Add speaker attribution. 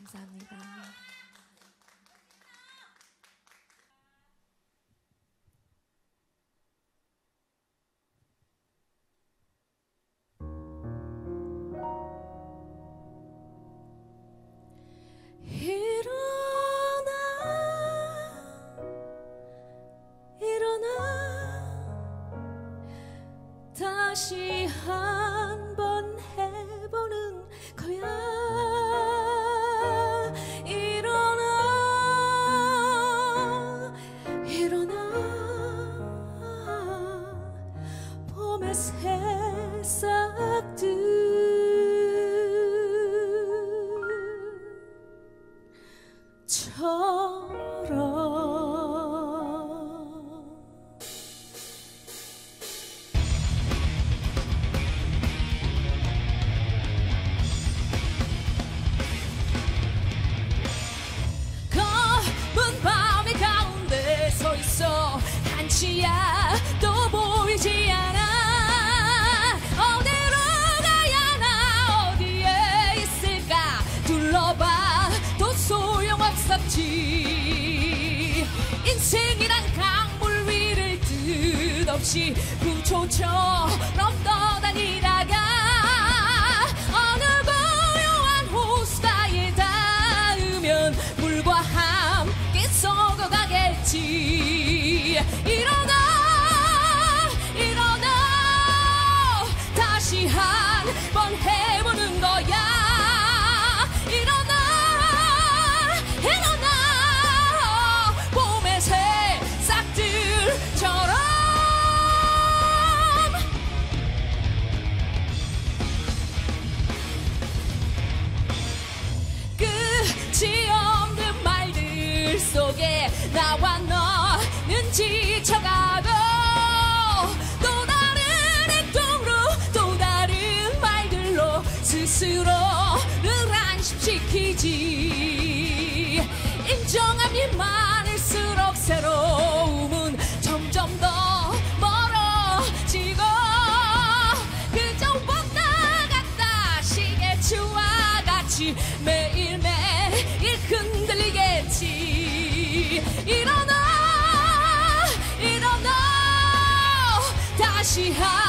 Speaker 1: 감사합니다.
Speaker 2: 다시 한번 해보는 거야. 일어나 일어나 봄의 새싹들처럼 한치야 또 보이지 않아. 어디로 가야 하나 어디에 있을까 둘러봐 도 소용없었지. 인생이란 강물 위를 뜻없이 부초처럼 떠다니다가 어느 고요한 호수가에 닿으면 물과 함께 썩어가겠지. 일어나 일어나 다시 한번 해보는 거야. 일어나 일어나 봄의 새싹들처럼 끝이 없는 말들 속에 나와 너는 지쳐가고 또 다른 행동으로 또 다른 말들로 스스로를 안심시키지. 인정함이 많을수록 새로움은 점점 더 멀어지고 그저 왔다 갔다 시계추와 같이 매일매일 흔들리겠지. 일어나 일어나 다시